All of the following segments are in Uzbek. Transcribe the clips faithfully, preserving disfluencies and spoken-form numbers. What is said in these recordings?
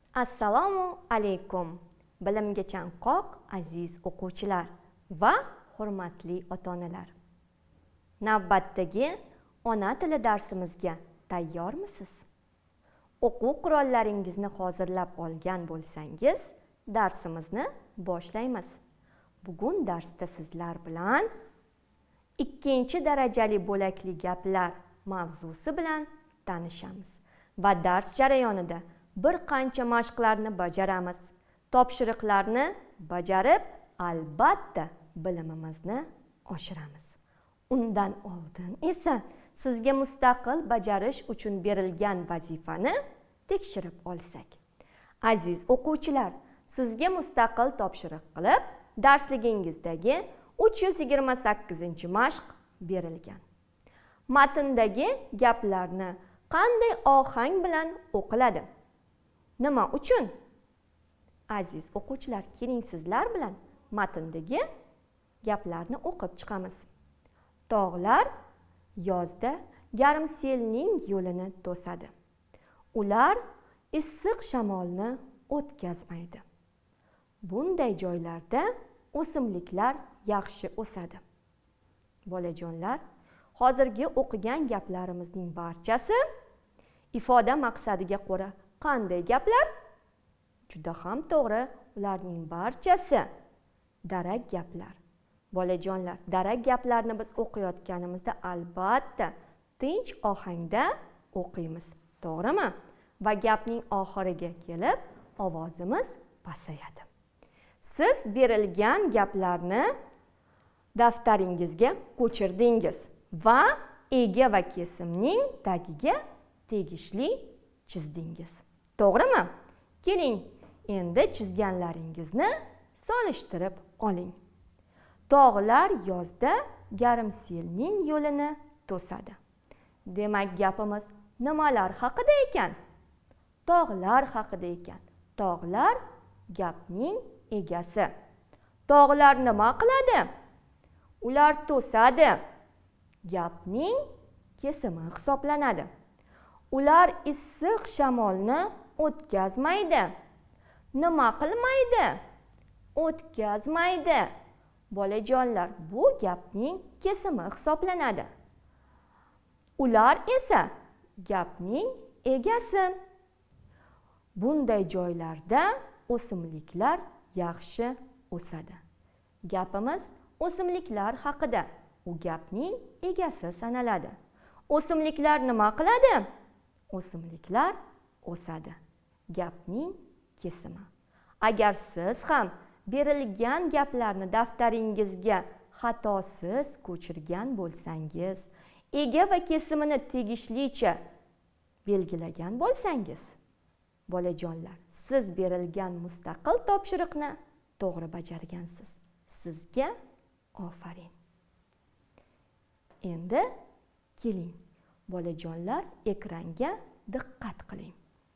Assalomu alaykum. Bilimga chanqoq aziz o'quvchilar va hurmatli ota-onalar. Navbatdagi ona tili darsimizga tayyormisiz? O'quv qurollaringizni hozirlab olgan bo'lsangiz, darsimizni boshlaymiz. Bugun darsda sizlar bilan ikkinchi darajali bo'lakli gaplar mavzusi bilan tanishamiz va dars jarayonida bir qancha mashqlarni bajaramiz. Topshiriqlarni bajarib, albatta bilimimizni oshiramiz. Undan oldin esa sizga mustaqil bajarish uchun berilgan vazifani tekshirib olsak. Aziz o'quvchilar, sizga mustaqil topshiriq qilib, darsligingizdagi uch yuz yigirma sakkizinchi mashq berilgan. Matndagi gaplarni qanday ohang bilan o'qiladi? Nima uchun? Aziz o'quvchilar, keling sizlar bilan matndagi gaplarni o'qib chiqamiz. Tog'lar yozda garmselning yo'lini to'sadi. Ular issiq shamolni o'tkazmaydi. Bunday joylarda o'simliklar yaxshi o'sadi. Bolajonlar, hozirgi o'qigan gaplarimizning barchasi ifoda maqsadiga ko'ra qanday gaplar? Juda ham to'g'ri, ularning barchasi darak gaplar. Bolajonlar, darak gaplarni biz o'qiyotganimizda albatta tinch ohangda o'qiymiz, to'g'rimi? Va gapning oxiriga kelib ovozimiz pasayadi. Siz berilgan gaplarni daftaringizga ko'chirdingiz va ega va kesimning tagiga tegishli chizdingiz. To'g'rimi? Keling, endi chizganlaringizni solishtirib oling. Tog'lar yozda garmselning yo'lini to'sadi. Demak, gapimiz nimalar haqida ekan? Tog'lar haqida ekan. Tog'lar gapning egasi. Tog'lar nima qiladi? Ular to'sadi. Gapning kesimi hisoblanadi. Ular issiq shamolni o'tkazmaydi. Nima qilmaydi? O'tkazmaydi. Bolajonlar, bu gapning kesimi hisoblanadi. Ular esa gapning egasi. Bunday joylarda o'simliklar yaxshi o'sadi. Gapimiz o'simliklar haqida. U gapning egasi sanaladi. O'simliklar nima qiladi? O'simliklar o'sadi. Gapning kesimi. Agar siz ham berilgan gaplarni daftaringizga xatosiz ko'chirgan bo'lsangiz, ega va kesimini tegishlicha belgilagan bo'lsangiz, bolajonlar, siz berilgan mustaqil topshiriqni to'g'ri bajargansiz. Sizga ofarin. Endi keling, bolajonlar, ekranga diqqat qiling.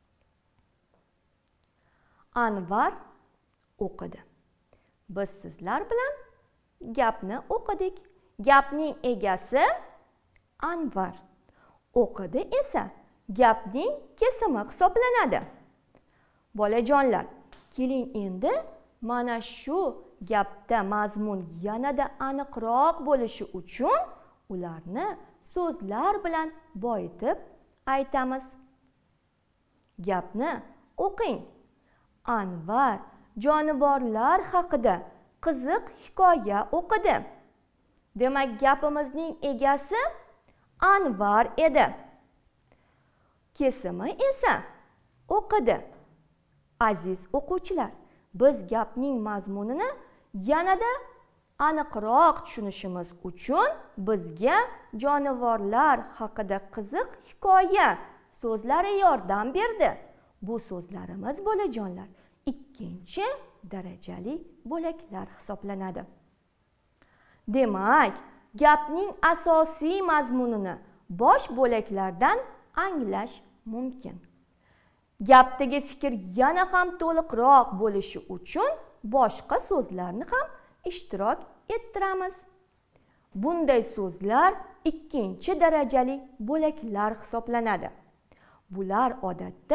Anvar o'qidi. Biz sizlar bilan gapni o'qidik. Gapning egasi Anvar. O'qidi esa gapning kesimi hisoblanadi. Bolajonlar, keling endi mana shu gapda mazmun yanada aniqroq bo'lishi uchun ularni so'zlar bilan boyitib aytamiz. Gapni o'qing. Anvar jonivorlar haqida qiziq hikoya o'qidi. Demak, gapimizning egasi Anvar edi. Kesimi esa o'qidi. Aziz o'quvchilar, biz gapning mazmunini yanada aniqroq tushunishimiz uchun bizga jonivorlar haqida qiziq hikoya so'zlari yordam berdi. Bu so'zlarimiz, bolajonlar, ikkinchi darajali bo'laklar hisoblanadi. Demak, gapning asosiy mazmunini bosh bo'laklardan anglash mumkin. Gapdagi fikr yana ham to'liqroq bo'lishi uchun boshqa so'zlarni ham ishtirok ettiramiz. Bunday so'zlar ikkinchi darajali bo'laklar hisoblanadi. Bular odatda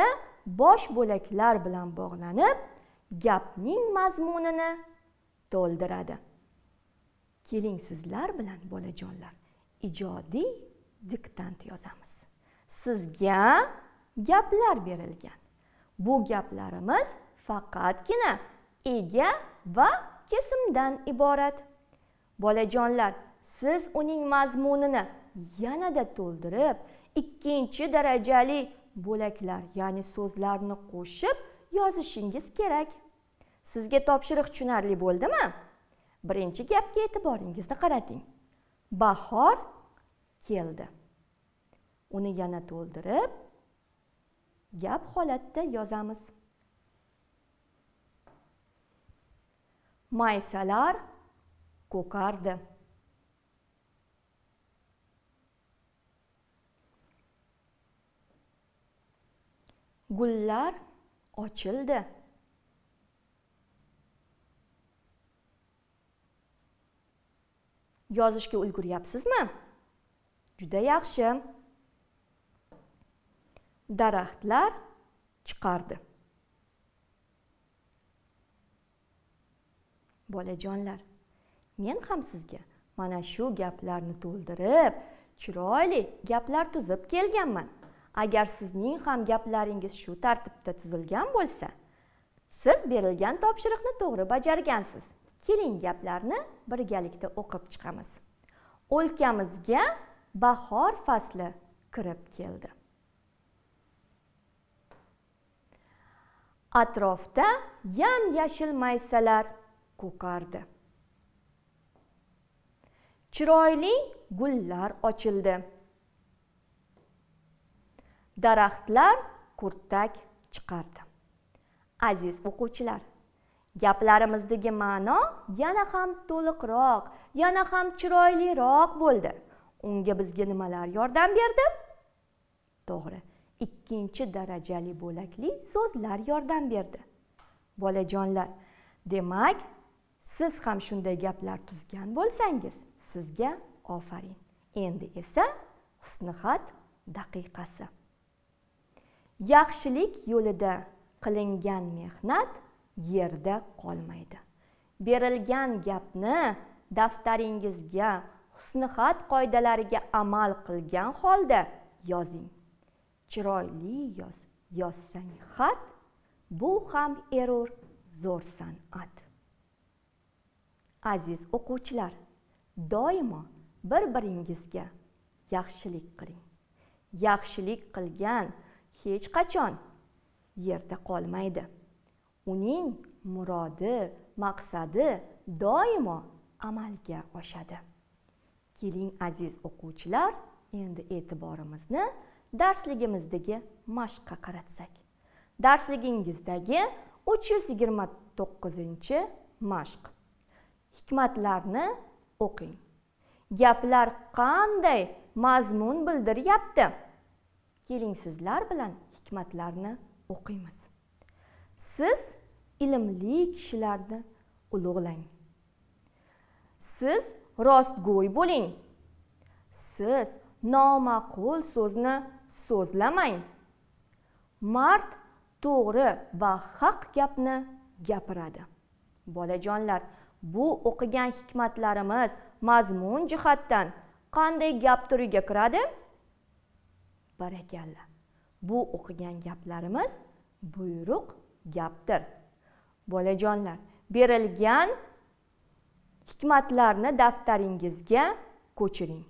bosh bo'laklar bilan bog'lanib, gapning mazmunini to'ldiradi. Keling sizlar bilan bolajonlar ijodiy diktant yozamiz. Sizga gaplar berilgan. Bu gaplarimiz faqatgina ega va kesimdan iborat. Bolajonlar, siz uning mazmunini yanada to'ldirib, ikkinchi darajali bo'laklar, ya'ni so'zlarni qo'shib yozishingiz kerak. Sizga topshiriq tushunarli bo'ldimi? Birinchi gapga e'tiboringizni qarating. Bahor keldi. Uni yana to'ldirib, gap holatda yozamiz. Maysalar ko'kardi. Gullar ochildi. Yozishga ulguryapsizmi? Juda yaxshi. Daraxtlar chiqardi. Bolajonlar, men ham sizga mana shu gaplarni to'ldirib, chiroyli gaplar tuzib kelganman. Agar sizning ham gaplaringiz shu tartibda tuzilgan bo'lsa, siz berilgan topshiriqni to'g'ri bajargansiz. Keling gaplarni birgalikda o'qib chiqamiz. O'lkamizga bahor fasli kirib keldi. Atrofda yam-yashil maysalar ko'kardi. Chiroyli gullar ochildi. Daraxtlar kurtak chiqardi. Aziz o'quvchilar, gaplarimizdagi ma'no yana ham to'liqroq, yana ham chiroyliroq bo'ldi. Unga bizga nimalar yordam berdi? To'g'ri, ikkinchi darajali bo'lakli so'zlar yordam berdi. Bolajonlar, demak, siz ham shunday gaplar tuzgan bo'lsangiz, sizga ofarin. Endi esa husnixat daqiqasi. Yaxshilik yo'lida qilingan mehnat yerda qolmaydi. Berilgan gapni daftaringizga husnixat qoidalariga amal qilgan holda yozing. Chiroyli yoz, yozsang xat, bu ham erur, zo'r san'at. Aziz o'quvchilar, doimo bir-biringizga yaxshilik qiling. Yaxshilik qilgan hech qachon yerda qolmaydi. Uning murodi, maqsadi doimo amalga oshadi. Keling aziz o'quvchilar, endi e'tiborimizni darsligimizdagi mashqqa qaratsak. Darsligingizdagi uch yuz yigirma to'qqizinchi mashq. Hikmatlarni o'qing. Gaplar qanday mazmun bildiryapti? Keling sizlar bilan hikmatlarni o'qiymiz. Siz ilmli kishilarni ulug'lang. Siz rostgo'y bo'ling. Siz noma'qul so'zni so'zlamang. Mard to'g'ri va haq gapni gapiradi. Bolajonlar, bu o'qigan hikmatlarimiz mazmun jihatdan qanday gap turiga kiradi? Barakalla. Bu o'qigan gaplarimiz buyruq gapdir. Bolajonlar, berilgan hikmatlarni daftaringizga ko'chiring.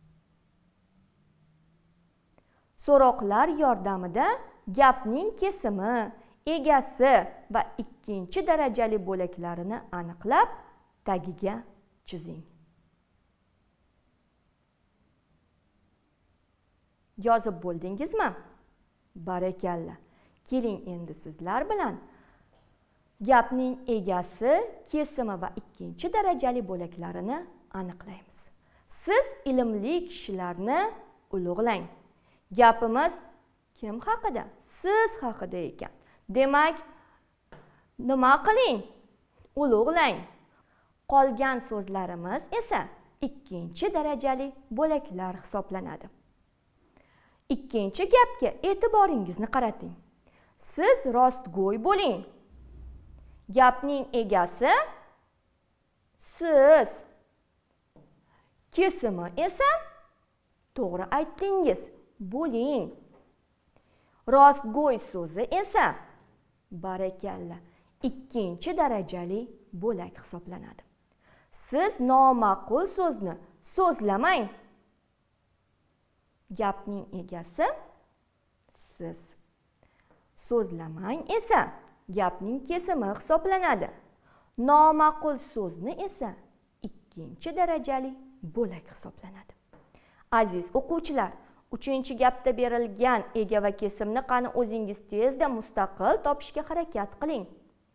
So'roqlar yordamida gapning kesimi, egasi va ikkinchi darajali bo'laklarini aniqlab, tagiga chizing. Yozib bo'ldingizmi? Barakalla. Keling endi sizlar bilan gapning egasi, kesimi va ikkinchi darajali bo'laklarini aniqlaymiz. Siz ilmli kishilarni ulug'lang. Gapimiz kim haqida? Siz haqida ekan. Demak, nima qiling? Ulug'lang. Qolgan so'zlarimiz esa ikkinchi darajali bo'laklar hisoblanadi. Ikkinchi gapga e'tiboringizni qarating. siz rostgo'y bo'ling. Gapning egasi siz. Kesimi esa to'g'ri aytdingiz, bo'ling. Rostgo'y so'zi esa barakalla ikkinchi darajali bo'lak hisoblanadi. Siz noma'qul so'zni so'zlamang. Gapning egasi siz. So'zlamang esa gapning kesimi hisoblanadi. Noma'qul so'zni esa ikkinchi darajali bo'lak hisoblanadi. Aziz o'quvchilar, uchinchi gapda berilgan ega va kesimni qani o'zingiz tezda mustaqil topishga harakat qiling.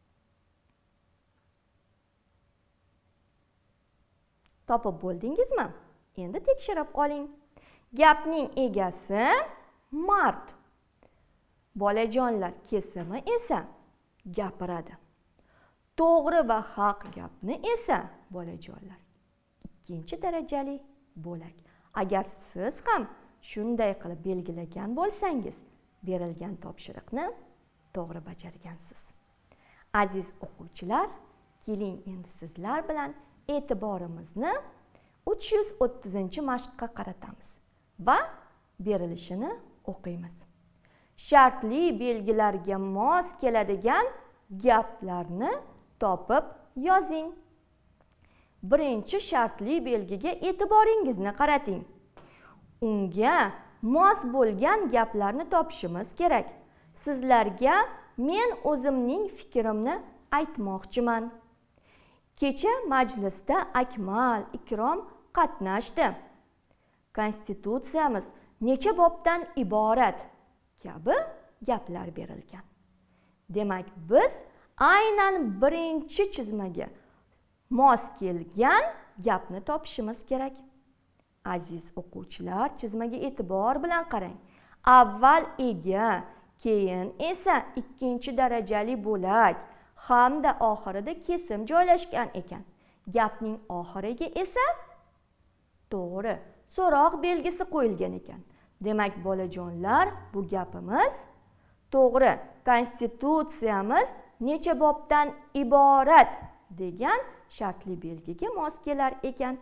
Topib bo'ldingizmi? Endi tekshirib oling. Gapning egasi mard. Bolajonlar, kesimi esa gapiradi. To'g'ri va haq gapni esa bolajonlar ikkinchi darajali bo'lak. Agar siz ham shunday qilib belgilagan bo'lsangiz, berilgan topshiriqni to'g'ri bajargansiz. Aziz o'quvchilar, keling endi sizlar bilan e'tiborimizni uch yuz o'ttizinchi mashqqa qaratamiz va berilishini o'qiymiz. Shartli belgilarga mos keladigan gaplarni topib yozing. Birinchi shartli belgiga e'tiboringizni qarating. Unga mos bo'lgan gaplarni topishimiz kerak. Sizlarga men o'zimning fikrimni aytmoqchiman. Kecha majlisda Akmal, Ikrom qatnashdi. Konstitutsiyamiz necha bobdan iborat kabi gaplar berilgan. Demak, biz aynan birinchi chizmaga mos kelgan gapni topishimiz kerak. Aziz o'quvchilar, chizmaga e'tibor bilan qarang. Avval ega, keyin esa ikkinchi darajali bo'lak hamda oxirida kesim joylashgan ekan. Gapning oxiriga esa to'g'ri so'roq belgisi qo'yilgan ekan. Demak, bolajonlar, bu gapimiz to'g'ri. Konstitutsiyamiz necha bobdan iborat degan shartli belgiga mos kelar ekan.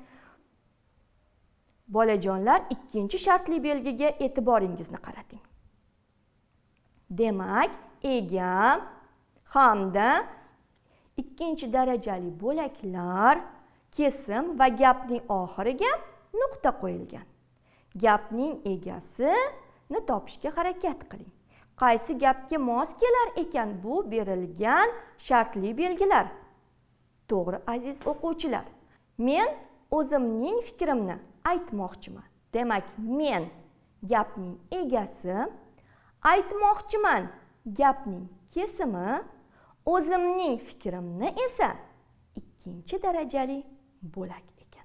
Bolajonlar, ikkinchi shartli belgiga e'tiboringizni qarating. Demak, ega hamda ikkinchi darajali bo'laklar, kesim va gapning oxiriga nuqta qo'yilgan. Gapning egasini topishga harakat qiling. Qaysi gapga mos kelar ekan bu berilgan shartli belgilar? To'g'ri, aziz o'quvchilar. Men o'zimning fikrimni aytmoqchiman. Demak, men gapning egasi, aytmoqchiman gapning kesimi, o'zimning fikrimni esa ikkinchi darajali bo'lak ekan.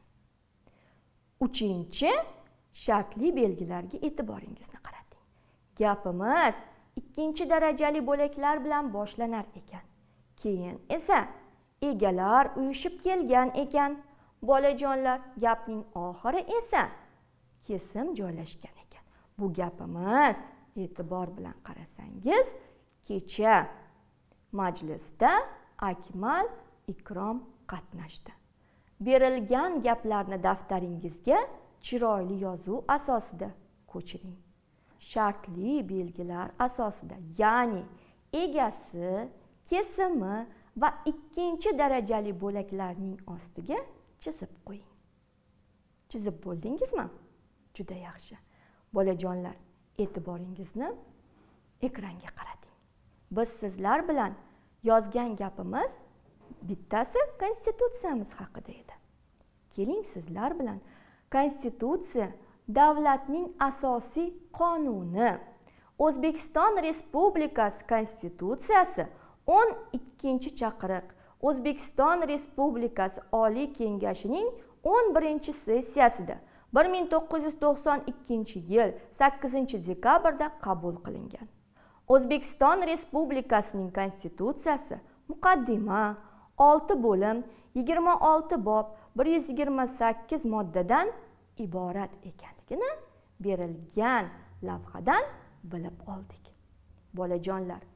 Uchinchi shartli belgilarga e'tiboringizni qarating. Gapimiz ikkinchi darajali bo'laklar bilan boshlanar ekan. Keyin esa egalar uyushib kelgan ekan. Bolajonlar, gapning oxiri esa kesim joylashgan ekan. Bu gapimiz, e'tibor bilan qarasangiz, kecha majlisda Akmal, Ikrom qatnashdi. Berilgan gaplarni daftaringizga chiroyli yozuv asosida ko'chiring. Shartli belgilar asosida, ya'ni egasi, kesimi va ikkinchi darajali bo'laklarning ostiga chizib qo'ying. Chizib bo'ldingizmi? Juda yaxshi. Bolajonlar, e'tiboringizni ekranga qarating. Biz sizlar bilan yozgan gapimiz bittasi Konstitutsiyamiz haqida edi. Keling sizlar bilan Konstitutsiya davlatning asosiy qonuni. O'zbekiston Respublikasi Konstitutsiyasi o'n ikkinchi chaqiriq O'zbekiston Respublikasi Oliy Kengashining o'n birinchi sessiyasida bir ming to'qqiz yuz to'qson ikkinchi yil sakkizinchi dekabrda qabul qilingan. O'zbekiston Respublikasining Konstitutsiyasi muqaddima, olti bo'lim, yigirma olti bob, bir yuz yigirma sakkiz moddadan iborat ekanligini berilgan lavhadan bilib oldik. Bolajonlar,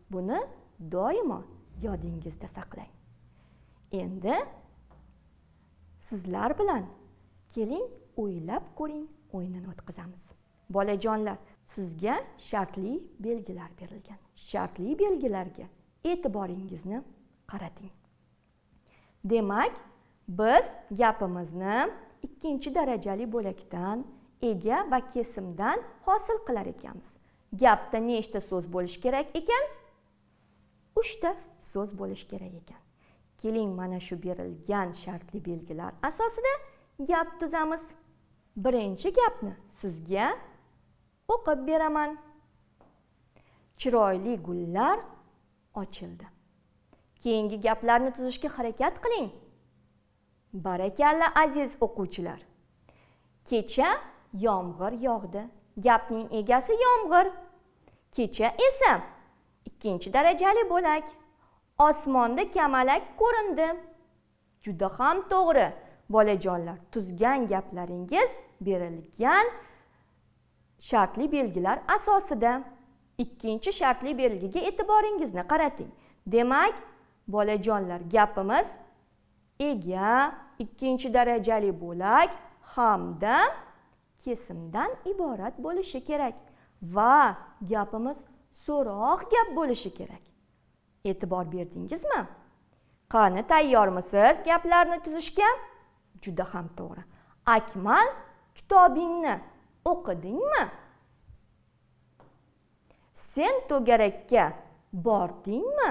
Buni doimo yodingizda saqlang. Endi sizlar bilan keling o'ylab ko'ring o'yinini o'tkazamiz. Bolajonlar, sizga shartli belgilar berilgan. Shartli belgilarga e'tiboringizni qarating. Demak, biz gapimizni ikkinchi darajali bo'lakdan, ega va kesimdan hosil qilar ekanmiz. Gapda nechta so'z bo'lishi kerak ekan? uchta so'z bo'lishi kerak ekan. Keling, mana shu berilgan shartli belgilar asosida gap tuzamiz. Birinchi gapni sizga o'qib beraman. Chiroyli gullar ochildi. Keyingi gaplarni tuzishga harakat qiling. Barakalla aziz o'quvchilar. Kecha yomg'ir yog'di. Gapning egasi yomg'ir. Kecha esa ikkinchi darajali bo'lak. Osmonda kamalak ko'rindi. Juda ham to'g'ri. Bolajonlar, tuzgan gaplaringiz berilgan shartli belgilar asosida. Ikkinchi shartli belgiga e'tiboringizni qarating. Demak, bolajonlar, gapimiz ega, ikkinchi darajali bo'lak hamda kesimdan iborat bo'lishi kerak va gapimiz so'roq gap bo'lishi kerak. E'tibor berdingizmi? Qani, tayyormisiz gaplarni tuzishga? Juda ham to'g'ri. Akmal, kitobingni o'qidingmi? Sen to'garakka bordingmi?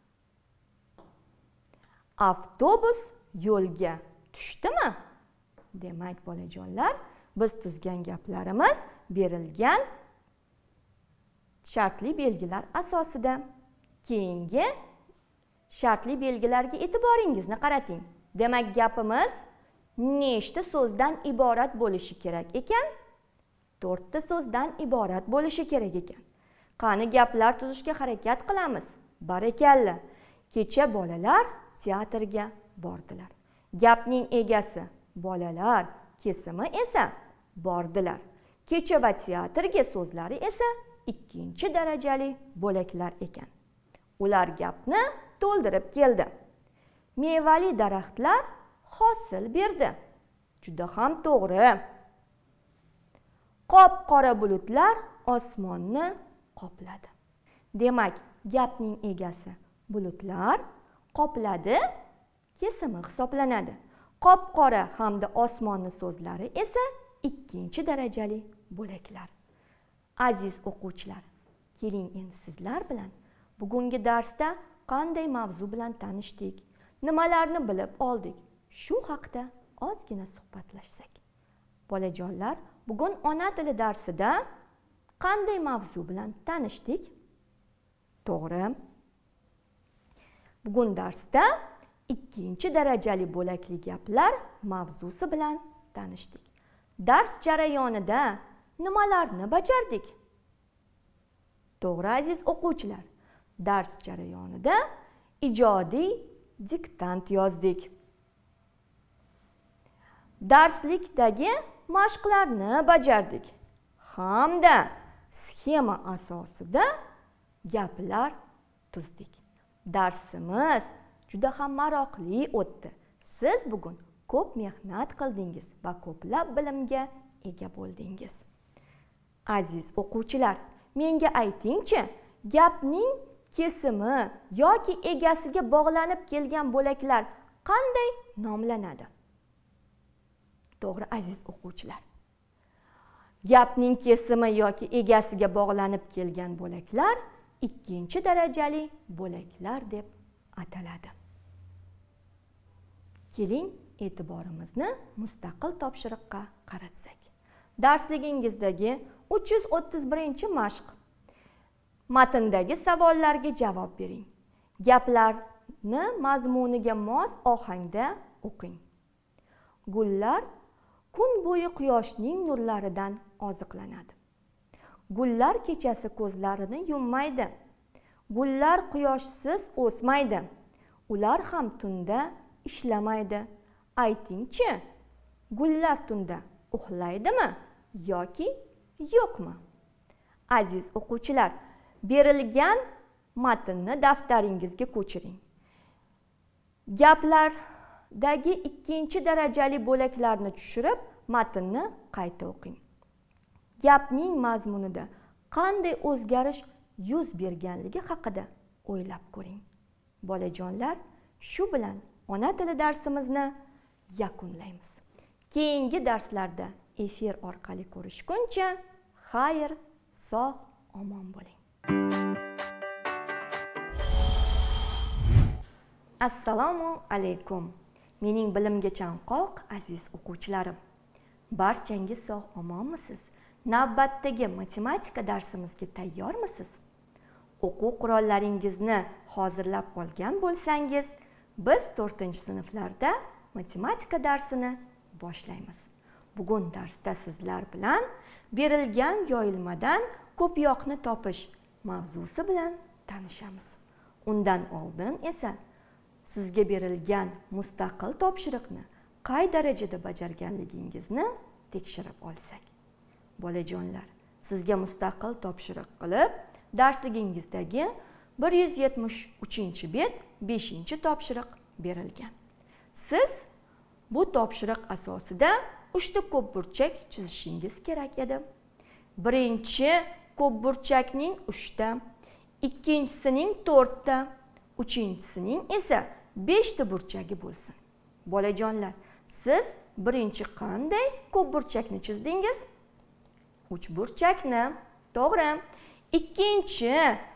Avtobus yo'lga tushdimi? Demak, bolajonlar, biz tuzgan gaplarimiz berilgan shartli belgilar asosida. Keyingi shartli belgilarga e'tiboringizni qarating. Demak, gapimiz nechta so'zdan iborat bo'lishi kerak ekan? to'rtta so'zdan iborat bo'lishi kerak ekan. Qani, gaplar tuzishga harakat qilamiz. Barakalla. Kecha bolalar teatrga bordilar. Gapning egasi bolalar, kesimi esa bordilar. Kecha va teatrga so'zlari esa ikkinchi darajali bo'laklar ekan. Ular gapni to'ldirib keldi. Mevali daraxtlar hosil berdi. Juda ham to'g'ri. Qop-qora bulutlar osmonni qopladi. Demak, gapning egasi bulutlar, qopladi kesimi hisoblanadi. Qop-qora hamda osmonni so'zlari esa ikkinchi darajali bo'laklar. Aziz o'quvchilar, keling endi sizlar bilan bugungi darsda qanday mavzu bilan tanishdik, nimalarni bilib oldik, shu haqida ozgina suhbatlashsak. Bolajonlar, bugun ona tili darsida qanday mavzu bilan tanishdik? To'g'ri. Bugun darsda ikkinchi darajali bo'lakli gaplar mavzusi bilan tanishdik. Dars jarayonida nimalarni bajardik? To'g'ri, aziz o'quvchilar. Dars jarayonida ijodiy diktant yozdik. Darslikdagi mashqlarni bajardik. Hamda sxema asosida gaplar tuzdik. Darsimiz juda ham maroqli o'tdi. Siz bugun ko'p mehnat qildingiz va ko'plab bilimga ega bo'ldingiz. Aziz o'quvchilar, menga aytingchi, gapning kesimi yoki egasiga bog'lanib kelgan bo'laklar qanday nomlanadi? To'g'ri, aziz o'quvchilar. Gapning kesimi yoki egasiga bog'lanib kelgan bo'laklar ikkinchi darajali bo'laklar deb ataladi. Keling, e'tiborimizni mustaqil topshiriqqa qaratsak. Darsligingizdagi uch yuz o'ttiz birinchi mashq. Matndagi savollarga javob bering. Gaplarni mazmuniga mos ohangda o'qing. Gullar kun bo'yi quyoshning nurlaridan oziqlanadi. Gullar kechasi ko'zlarini yummaydi. Gullar quyoshsiz o'smaydi. Ular ham tunda ishlamaydi. Aytingchi, gullar tunda uxlaydimi yoki yo'qmi? Aziz o'quvchilar, berilgan matnni daftaringizga ko'chiring. Gaplardagi ikkinchi darajali bo'laklarni tushirib, matnni qayta o'qing. Gapning mazmunida qanday o'zgarish yuz berganligi haqida o'ylab ko'ring. Bolajonlar, shu bilan ona tili darsimizni yakunlaymiz. Keyingi darslarda efir orqali ko'rishguncha, xayr, sog', omon bo'ling. Assalomu alaykum. Mening bilimga chanqoq aziz o'quvchilarim. Barchangiz sog' omonmisiz? Navbatdagi matematika darsimizga tayyormisiz? O'quv qurollaringizni hozirlab olgan bo'lsangiz, biz to'rtinchi sinflarda matematika darsini boshlaymiz. Bugun darsda sizlar bilan berilgan yoyilmadan ko'pyoqni topish mavzusi bilan tanishamiz. Undan oldin esa sizga berilgan mustaqil topshiriqni qay darajada bajarganligingizni tekshirib olsak. Bolajonlar, sizga mustaqil topshiriq qilib, darsligingizdagi bir yuz yetmish uchinchi bet beshinchi topshiriq berilgan. Siz bu topshiriq asosida uchta ko'pburchak chizishingiz kerak edi. Birinchi ko'pburchakning uchta, ikkinchisining to'rtta, uchinchisining esa beshta burchagi bo'lsin. Bolajonlar, siz birinchi qanday ko'pburchakni chizdingiz? uch burchakni. To'g'ri. Ikkinchi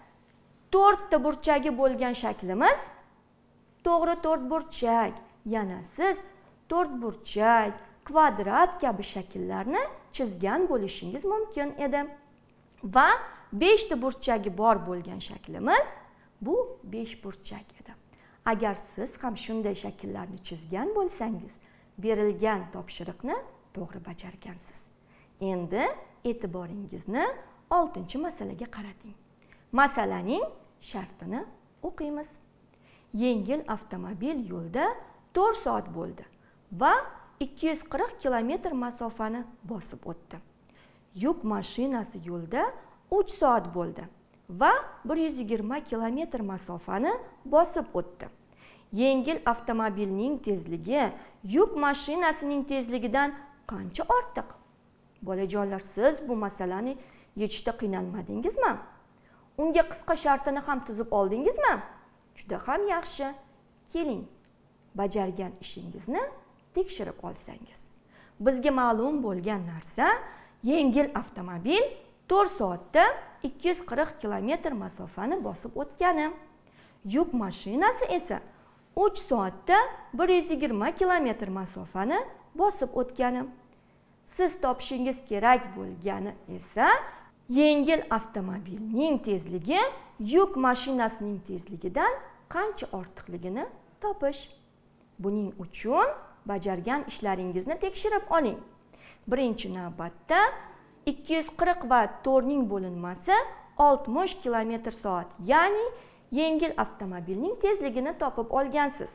to'rtta burchagi bo'lgan shaklimiz to'g'ri to'rt burchak. Yana siz to'rt burchak, kvadrat kabi shakllarni chizgan bo'lishingiz mumkin edi. Va beshta burchagi bor bo'lgan shaklimiz bu besh burchak edi. Agar siz ham shunday shakllarni chizgan bo'lsangiz, berilgan topshiriqni to'g'ri bajargansiz. Endi e'tiboringizni oltinchi masalaga qarating. Masalaning shartini o'qiymiz. Yengil avtomobil yo'lda to'rt soat bo'ldi va ikki yuz qirq kilometr masofani bosib o'tdi. Yuk mashinasi yo'lda uch soat bo'ldi va bir yuz yigirma kilometr masofani bosib o'tdi. Yengil avtomobilning tezligi yuk mashinasining tezligidan qancha ortiq? Bolajonlar, siz bu masalani yechishda qiynalmadingizmi? Unga qisqa shartini ham tuzib oldingizmi? Juda ham yaxshi. Keling, bajargan ishingizni tekshirib olsangiz. Bizga ma'lum bo'lgan narsa, yengil avtomobil to'rt soatda ikki yuz qirq kilometr masofani bosib o'tgani. Yuk mashinasi esa uch soatda bir yuz yigirma kilometr masofani bosib o'tgani. Siz topishingiz kerak bo'lgani esa yengil avtomobilning tezligi yuk mashinasining tezligidan qancha ortiqligini topish. Buning uchun bajargan ishlaringizni tekshirib oling. Birinchi navbatda ikki yuz qirq va to'rt ning bo'linmasi oltmish kilometr soat, ya'ni yengil avtomobilning tezligini topib olgansiz.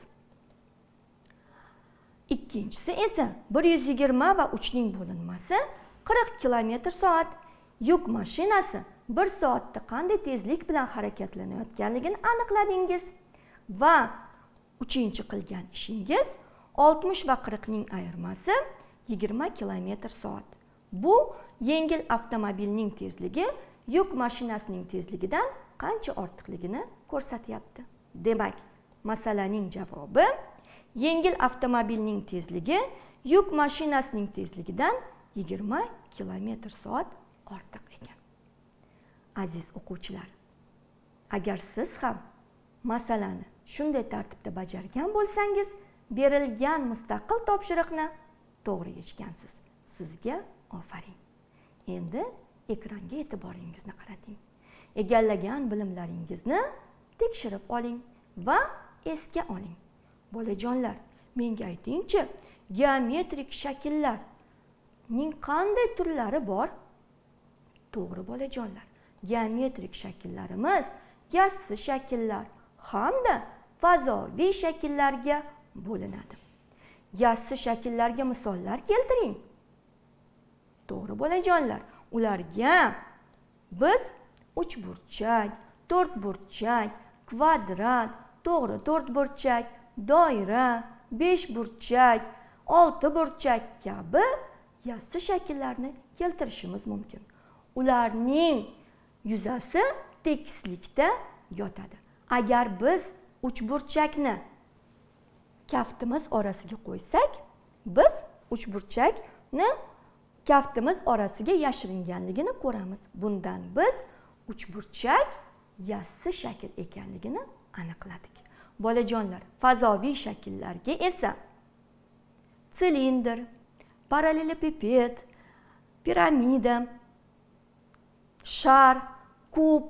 Ikkinchisi esa bir yuz yigirma va uch ning bo'linmasi qirq kilometr soat. Yuk mashinasi bir soatda qanday tezlik bilan harakatlanayotganligini aniqladingiz va uchinchi qilgan ishingiz oltmish va qirq ning ayirmasi yigirma kilometr soat. Bu yengil avtomobilning tezligi yuk mashinasining tezligidan qancha ortiqligini ko'rsatyapti. Demak, masalaning javobi yengil avtomobilning tezligi yuk mashinasining tezligidan yigirma kilometr soat ortiq ekan. Aziz o'quvchilar, agar siz ham masalani shunday tartibda bajargan bo'lsangiz, berilgan mustaqil topshiriqni to'g'ri yechgansiz. Sizga ofarin. Endi ekranga e'tiboringizni qarating. Egallagan bilimlaringizni tekshirib oling va esga oling. Bolajonlar, menga aytingchi, geometrik shakllarning qanday turlari bor? To'g'ri bolajonlar. Geometrik shakllarimiz yassi shakllar hamda fazoviy shakllarga bo'linadi. Yassi shakllarga misollar keltiring. To'g'ri bolajonlar. Ularga biz uch burchak, to'rtburchak, kvadrat, to'g'ri to'rtburchak, doira, beshburchak, oltiburchak kabi yassi shakllarni keltirishimiz mumkin. Ularning yuzasi tekislikda yotadi. Agar biz uchburchakni kaftimiz orasiga qo'ysak, biz uchburchakni kaftimiz orasiga yashiringanligini ko'ramiz. Bundan biz uchburchak yassi shakl ekanligini aniqladik. Bolajonlar, fazoviy shakllarga esa silindr, parallelepiped, piramida, shar, kub,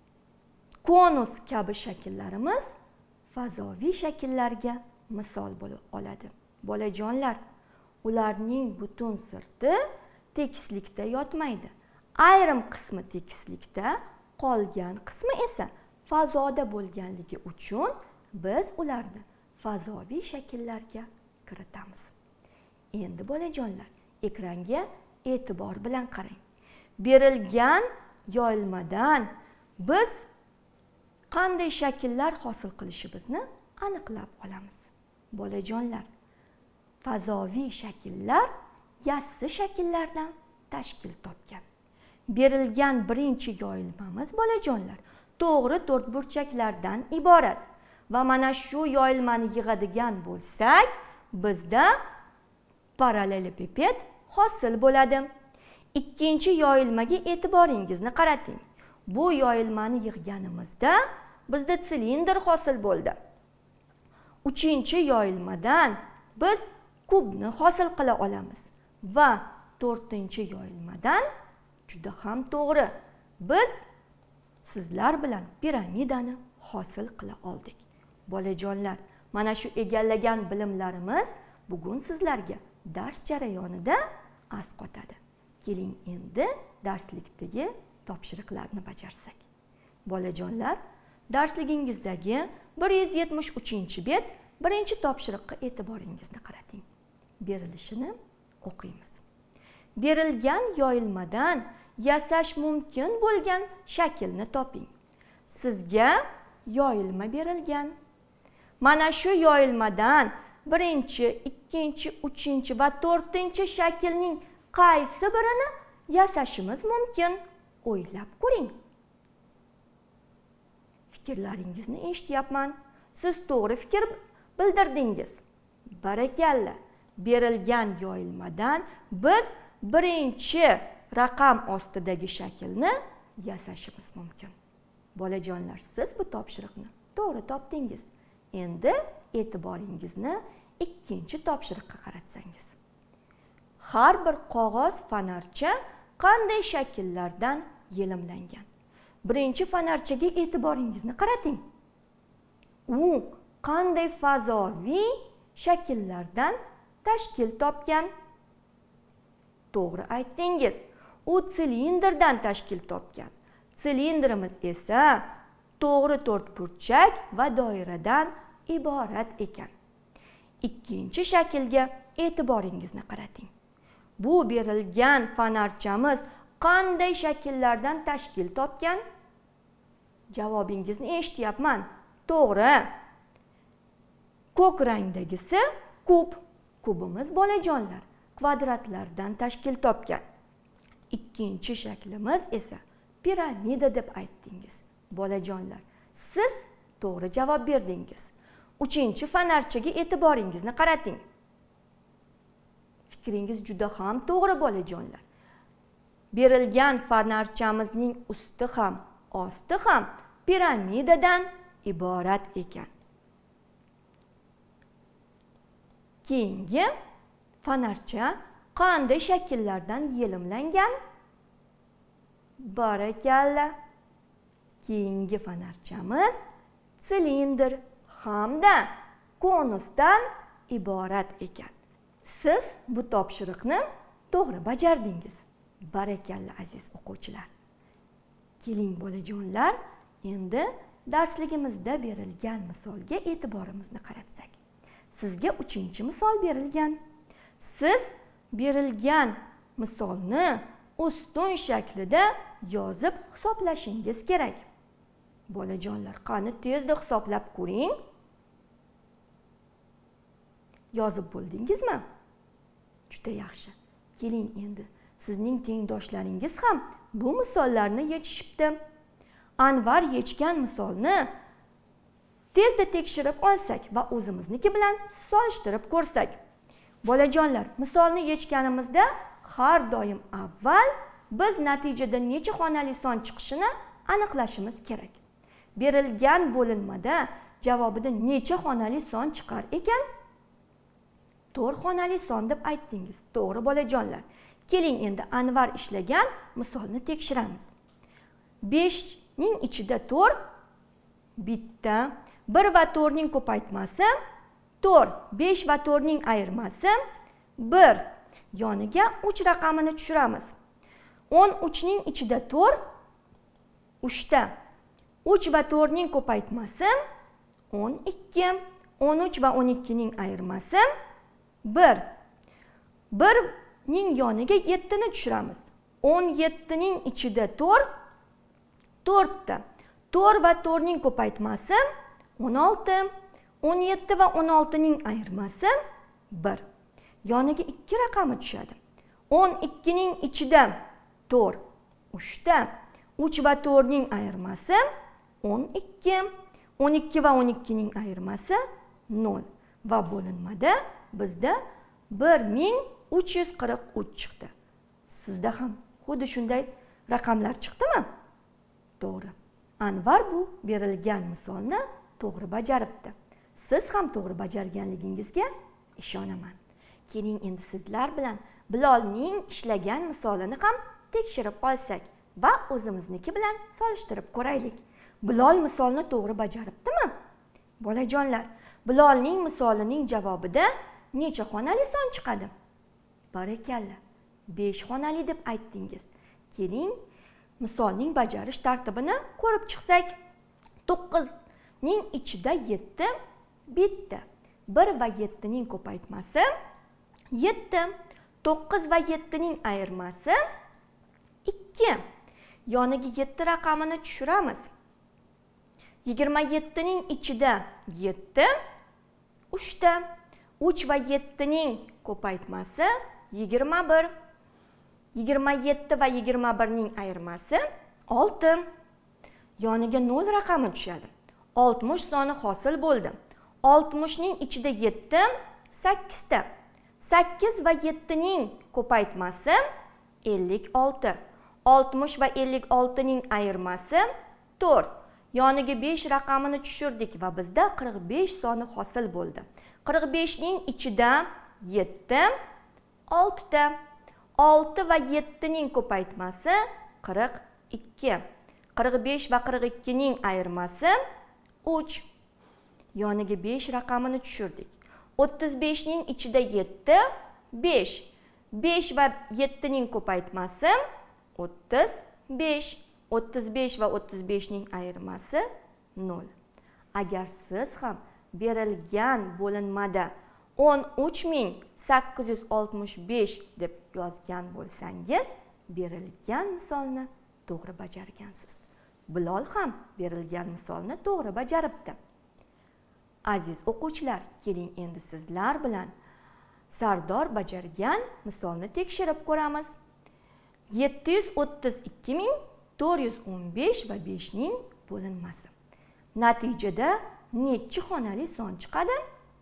konus kabi shakllarimiz fazoviy shakllarga misol bo'la oladi. Bolajonlar, ularning butun sirti tekislikda yotmaydi. Ayrim qismi tekislikda, qolgan qismi esa fazoda bo'lganligi uchun biz ularni fazoviy shakllarga kiritamiz. Endi bolajonlar, ekranga e'tibor bilan qarang. Berilgan yoyilmadan biz qanday shakllar hosil qilishimizni aniqlab olamiz. Bolajonlar, fazoviy shakllar yassi shakllardan tashkil topgan. Berilgan birinchi yoyilmamiz bolajonlar to'g'ri to'rtburchaklardan iborat va mana shu yoyilmani yig'adigan bo'lsak, bizda parallelepiped hosil bo'ladi. Ikkinchi yoyilmaga e'tiboringizni qarating. Bu yoyilmani yig'ganimizda bizda silindr hosil bo'ldi. Uchinchi yoyilmadan biz kubni hosil qila olamiz va to'rtinchi yoyilmadan juda ham to'g'ri, biz sizlar bilan piramidani hosil qila oldik. Bolajonlar, mana shu egallagan bilimlarimiz bugun sizlarga dars jarayonida asqotadi. Keling endi darslikdagi topshiriqlarni bajarsak. Bolajonlar, darsligingizdagi bir yuz yetmish uchinchi bet birinchi topshiriqqa e'tiboringizni qarating. Berilishini o'qiymiz. Berilgan yoyilmadan yasash mumkin bo'lgan shaklni toping. Sizga yoyilma berilgan. Mana shu yoyilmadan birinchi, ikkinchi, uchinchi va to'rtinchi shaklning qaysi birini yasashimiz mumkin? O'ylab ko'ring. Fikrlaringizni eshityapman. Siz to'g'ri fikr bildirdingiz. Barakalla. Berilgan yoyilmadan biz birinchi raqam ostidagi shaklni yasashimiz mumkin. Bolajonlar, siz bu topshiriqni to'g'ri topdingiz. Endi e'tiboringizni ikkinchi topshiriqqa qaratsangiz. Har bir qog'oz fonarcha qanday shakllardan yelimlangan? Birinchi fonarchaga e'tiboringizni qarating. U qanday fazoviy shakllardan tashkil topgan? To'g'ri aytdingiz. U silindrdan tashkil topgan. Silindrimiz esa to'g'ri to'rtburchak va doiradan iborat ekan. Ikkinchi shaklga e'tiboringizni qarating. Bu berilgan fonarchamiz qanday shakllardan tashkil topgan? Javobingizni eshityapman. To'g'ri. Ko'k rangdagisi kub. Kubimiz bolajonlar kvadratlardan tashkil topgan. Ikkinchi shaklimiz esa piramida deb aytdingiz. Bolajonlar, siz to'g'ri javob berdingiz. Uchinchi fonarchaga e'tiboringizni qarating. Fikringiz juda ham to'g'ri bolajonlar. Berilgan fonarchamizning usti ham, osti ham piramidadan iborat ekan. Keyingi fonarcha qanday shakllardan yelimlangan? Barakalla. Keyingi fonarchamiz silindr hamda konusdan iborat ekan. Siz bu topshiriqni to'g'ri bajardingiz. Barakalla aziz o'quvchilar. Keling bolajonlar, endi darsligimizda berilgan misolga e'tiborimizni qaratsak. Sizga uchinchi misol berilgan. Siz berilgan misolni ustun shaklida yozib hisoblashingiz kerak. Bolajonlar, qani tezda hisoblab ko'ring. Yozib bo'ldingizmi? Juda yaxshi. Keling endi, sizning tengdoshlaringiz ham bu misollarni yechishibdi. Anvar yechgan misolni tezda tekshirib olsak va o'zimizniki bilan solishtirib ko'rsak. Bolajonlar, misolni yechganimizda har doim avval biz natijada necha xonali son chiqishini aniqlashimiz kerak. Berilgan bo'linmada javobida necha xonali son chiqar ekan? to'rt xonali son deb aytdingiz. To'g'ri bolajonlar. Keling endi Anvar ishlagan misolni tekshiramiz. besh ning ichida to'rt bitta, bir va to'rt ning ko'paytmasi to'rt, besh va to'rt ning ayirmasi bir. Yoniga uch raqamini tushiramiz. o'n uch ning ichida to'rt uchta. uch va to'rt ning ko'paytmasi o'n ikki. o'n uch va o'n ikki ning ayirmasi bir. bir ning yoniga yetti ni tushiramiz. o'n yetti ning ichida to'rt to'rtta. to'rt va to'rt ning ko'paytmasi o'n olti. o'n yetti va o'n olti ning ayirmasi bir. Yoniga ikki raqami tushadi. o'n ikki ning ichida to'rt uchta. uch va to'rt ning ayirmasi o'n ikki. o'n ikki va o'n ikki ning ayirmasi nol. Va bo'linmada bizda bir ming uch yuz qirq uch chiqdi. Sizda ham xuddi shunday raqamlar chiqdimi? To'g'ri. Anvar bu berilgan misolni to'g'ri bajaribdi. Siz ham to'g'ri bajarganligingizga ishonaman. Keling endi sizlar bilan Bilolning ishlagan misolini ham tekshirib olsak va o'zimizniki bilan solishtirib ko'raylik. Bilol misolni to'g'ri bajaribdimi? Bolajonlar, Bilolning misolining javobida necha xonali son chiqadi? Barakalla, besh xonali deb aytdingiz. Keling, misolning bajarish tartibini ko'rib chiqsak. to'qqiz ning ichida yetti bitta. bir va yetti ning ko'paytmasi yetti. to'qqiz va yetti ning ayirmasi ikki. Yoniga yetti raqamini tushiramiz. yigirma yetti ning ichida yetti uchta. uch va yetti ning ko'paytmasi yigirma bir. yigirma yetti va yigirma bir ning ayirmasi olti. Yoniga nol raqami tushadi. oltmish soni hosil bo'ldi. oltmish ning ichida yetti sakkizta. sakkiz va yetti ning ko'paytmasi ellik olti. oltmish va ellik olti ning ayirmasi to'rt. Yoniga besh raqamini tushirdik va bizda qirq besh soni hosil bo'ldi. qirq besh ning ichida yetti oltita. olti va yetti ning ko'paytmasi qirq ikki. qirq besh va qirq ikki ning ayirmasi uch. Yoniga besh raqamini tushirdik. o'ttiz besh ning ichida yetti besh. besh va yetti ning ko'paytmasi o'ttiz besh. o'ttiz besh va o'ttiz besh ning ayirmasi nol. Agar siz ham berilgan bo'linmada o'n uch ming sakkiz yuz oltmish besh deb yozgan bo'lsangiz, berilgan misolni to'g'ri bajargansiz. Bilol ham berilgan misolni to'g'ri bajaribdi. Aziz o'quvchilar, keling endi sizlar bilan Sardor bajargan misolni tekshirib ko'ramiz. yetti yuz o'ttiz ikki ming to'rt yuz o'n besh va besh ning bo'linmasi. Natijada necha xonali son chiqadi?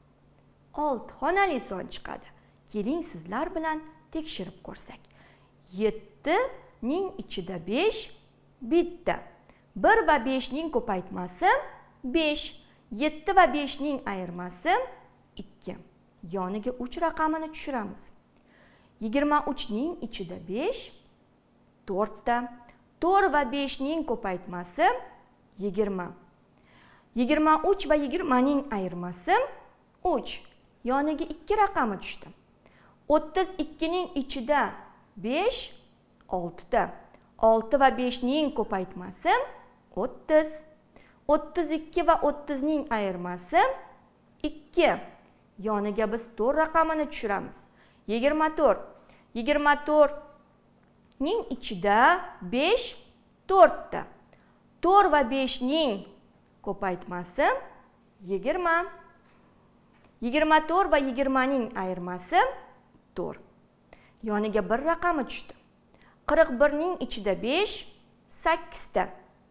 olti xonali son chiqadi. Keling sizlar bilan tekshirib ko'rsak. yetti ning ichida besh bitta. bir va besh ning ko'paytmasi besh. yetti va besh ning ayirmasi ikki. Yoniga uch raqamini tushiramiz. yigirma uch ning ichida besh to'rtta. to'rt va besh ning ko'paytmasi yigirma. yigirma uch va yigirma ning ayirmasi uch. Yoniga ikki raqami tushdi. o'ttiz ikki ning ichida besh oltita. olti va besh ning ko'paytmasi o'ttiz. o'ttiz ikki va o'ttiz ning ayirmasi ikki. Yoniga biz to'rt raqamini tushiramiz. yigirma to'rt. yigirma to'rt ning ichida besh to'rtta. to'rt va beshning ko'paytmasi yigirma. yigirma to'rt va yigirmaning ayirmasi to'rt. Yoniga bir raqami tushdi. qirq birning ichida besh, sakkiz ta.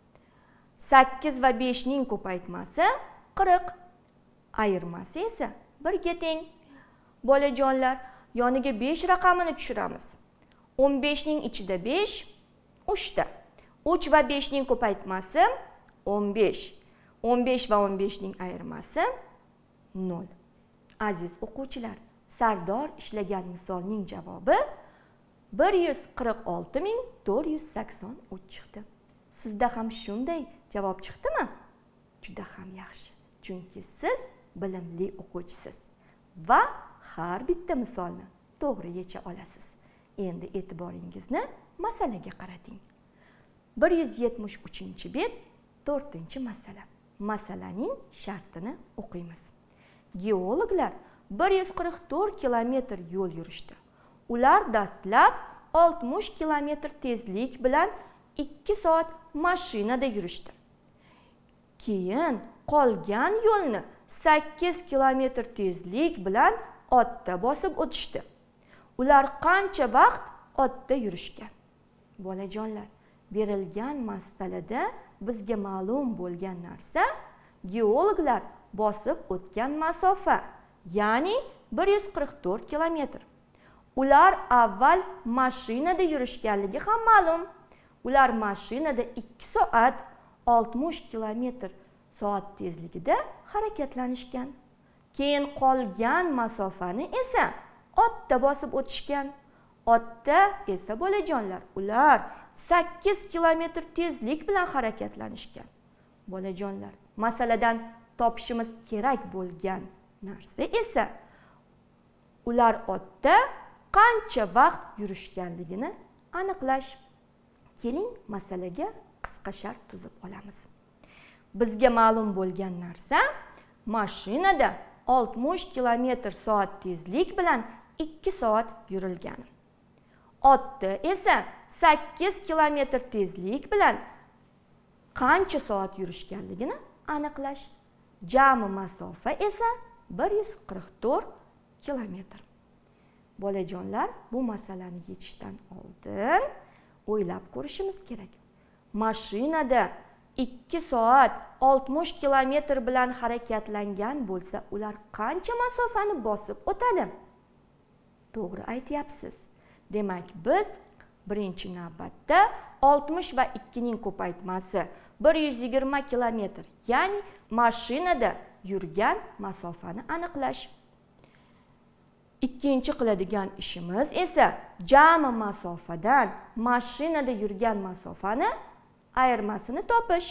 sakkiz va beshning ko'paytmasi qirq. Ayirmasi esa birga teng. Bolajonlar, yoniga besh raqamini tushiramiz. o'n beshning ichida besh, uch ta. uch va beshning ko'paytmasi o'n besh. o'n besh va o'n beshning ayirmasi nol. Aziz o'quvchilar, Sardor ishlagan misolning javobi bir yuz qirq olti ming to'rt yuz sakson uch chiqdi. Sizda ham shunday javob chiqdimi? Juda ham yaxshi. Chunki siz bilimli o'quvchisiz va har bitta misolni to'g'ri yecha olasiz. Endi e'tiboringizni masalaga qarating. bir yuz yetmish uchinchi bet, to'rtinchi masala. Masalaning shartini o'qiymiz. Geologlar bir yuz qirq to'rt kilometr yo'l yurishdi. Ular dastlab oltmish kilometr tezlik bilan ikki soat mashinada yurishdi. Keyin qolgan yo'lni sakkiz kilometr tezlik bilan otda bosib o'tishdi. Ular qancha vaqt otda yurishgan? Bolajonlar, berilgan masalada bizga ma'lum bo'lgan narsa geologlar bosib o'tgan masofa, ya'ni bir yuz qirq to'rt kilometr. Ular avval mashinada yurishganligi ham ma'lum. Ular mashinada ikki soat oltmish kilometr soat tezligida harakatlanishgan. Keyin qolgan masofani esa otda bosib o'tishgan. Otda esa bolajonlar, ular sakkiz kilometr tezlik bilan harakatlanishgan. Bolajonlar, masaladan topishimiz kerak bo'lgan narsa esa ular otda qancha vaqt yurishganligini aniqlash. Keling, masalaga qisqa shart tuzib olamiz. Bizga ma'lum bo'lgan narsa mashinada oltmish kilometr soat tezlik bilan ikki soat yurilgan. Otda esa sakkiz kilometr tezlik bilan qancha soat yurishganligini aniqlash. Jami masofa esa bir yuz qirq to'rt kilometr. Bolajonlar, bu masalani yechishdan oldin o'ylab ko'rishimiz kerak. Mashinada ikki soat oltmish kilometr bilan harakatlangan bo'lsa, ular qancha masofani bosib o'tadi? To'g'ri aytyapsiz. Demak, biz birinchi navbatda oltmish va ikki ning ko'paytmasi bir yuz yigirma kilometr, ya'ni mashinada yurgan masofani aniqlash. Ikkinchi qiladigan ishimiz esa jami masofadan mashinada yurgan masofani ayirmasini topish.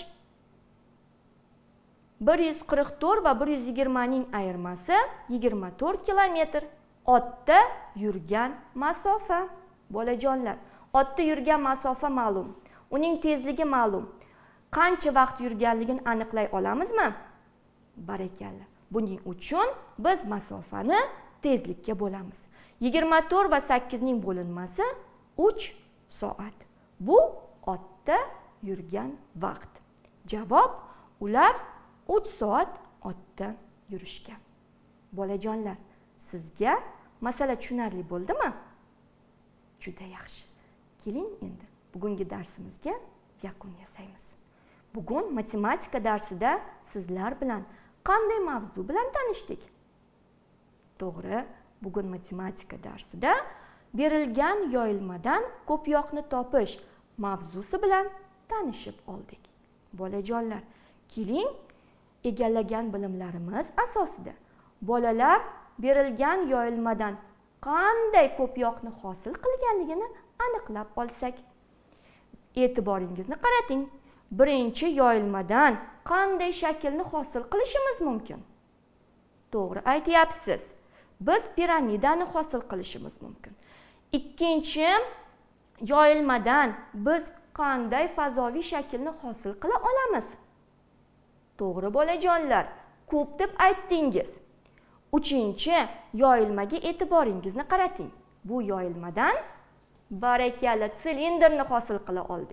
bir yuz qirq to'rt va bir yuz yigirma ning ayirmasi yigirma to'rt kilometr. Otda yurgan masofa. Bolajonlar, otda yurgan masofa ma'lum. Uning tezligi ma'lum. Qancha vaqt yurganligini aniqlay olamizmi? Barakalla. Buning uchun biz masofani tezlikka bo'lamiz. yigirma to'rt va sakkiz ning bo'linmasi uch soat. Bu otda yurgan vaqt. Javob, ular uch soat otda yurishgan. Bolajonlar, sizga masala tushunarli bo'ldimi? Juda yaxshi. Keling endi bugungi darsimizga yakun yasaymiz. Bugun matematika darsida sizlar bilan qanday mavzu bilan tanishdik? To'g'ri, bugun matematika darsida berilgan yoyilmadan ko'pyoqni topish mavzusi bilan tanishib oldik. Bolajonlar, keling egallagan bilimlarimiz asosida bolalar berilgan yoyilmadan qanday ko'pyoqni hosil qilganligini aniqlab olsak. E'tiboringizni qarating. Birinchi yoyilmadan qanday shaklni hosil qilishimiz mumkin? To'g'ri aytyapsiz. Biz piramidani hosil qilishimiz mumkin. Ikkinchi yoyilmadan biz qanday fazoviy shaklni hosil qila olamiz? To'g'ri bolajonlar, ko'p deb aytdingiz. Uchinchi yoyilmaga e'tiboringizni qarating. Bu yoyilmadan barakalla silindrni hosil qila oldik.